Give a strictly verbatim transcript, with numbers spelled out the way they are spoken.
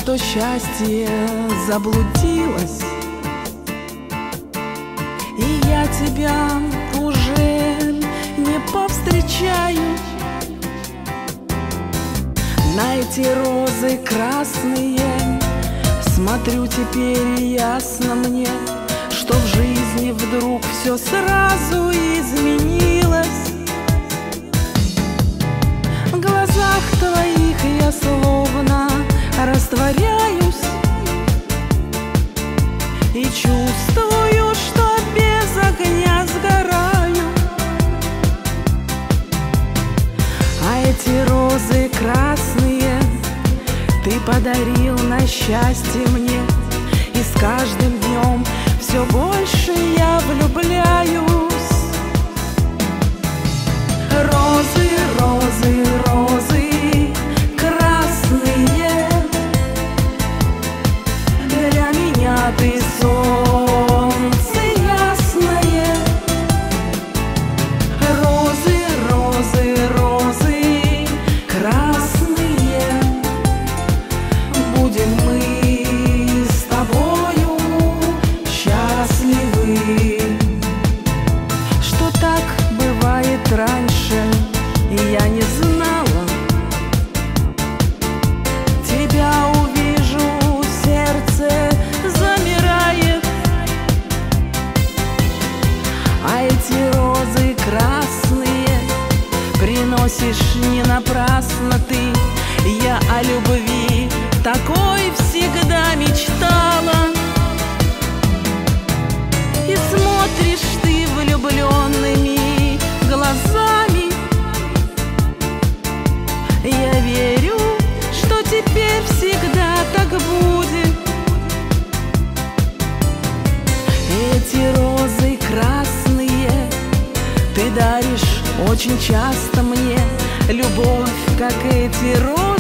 что счастье заблудилось, и я тебя уже не повстречаю. На эти розы красные смотрю теперь ясно мне, что в жизни вдруг все сразу изменилось. В глазах твоих я словно растворяюсь и чувствую, что без огня сгораю. А эти розы красные ты подарил на счастье мне, и с каждым днем все больше я влюбляюсь. Розы, розы, розы красные, для меня ты солнце ясное. Розы, розы, розы красные, будем мы с тобою счастливы. Что так бывает раньше, я не знала. Тебя увижу, сердце замирает. А эти розы красные приносишь не напрасно ты. Я о любви такой всегда мечтала. И смотришь ты влюбленными глазами. Я верю, что теперь всегда так будет. Эти розы красные ты даришь очень часто мне. Любовь, как эти розы